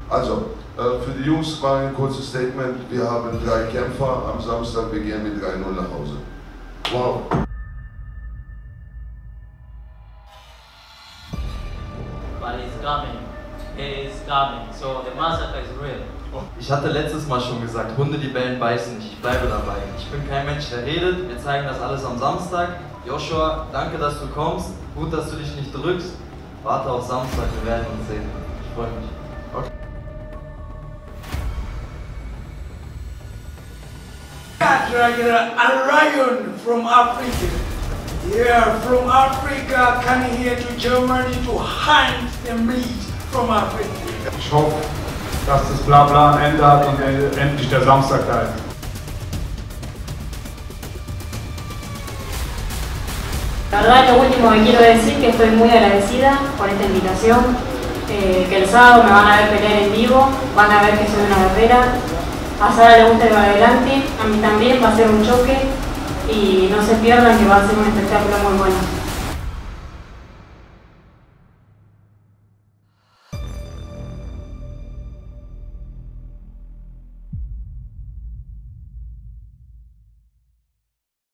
Also, für die Jungs mal ein kurzes Statement. Wir haben 3 Kämpfer am Samstag, wir gehen mit 3-0 nach Hause. Wow. But it's coming. It's coming. So the massacre is real. Ich hatte letztes Mal schon gesagt, Hunde, die bellen, beißen nicht. Ich bleibe dabei. Ich bin kein Mensch, der redet. Wir zeigen das alles am Samstag. Joshua, danke, dass du kommst. Gut, dass du dich nicht drückst. Warte auf Samstag, wir werden uns sehen. Ich freue mich. Okay. A lion from Africa. Yeah, from Africa coming here to Germany to hunt the meat from Africa. Ich hoffe, dass das Blabla ein Ende hat und endlich der Samstag da ist. La verdad, lo último que quiero decir que estoy muy agradecida por esta invitación, que el sábado me van a ver pelear en vivo, van a ver que soy una guerrera. A Sara le gusta ir para adelante, a mí también va a ser un choque y no se pierdan que va a ser un espectáculo muy bueno.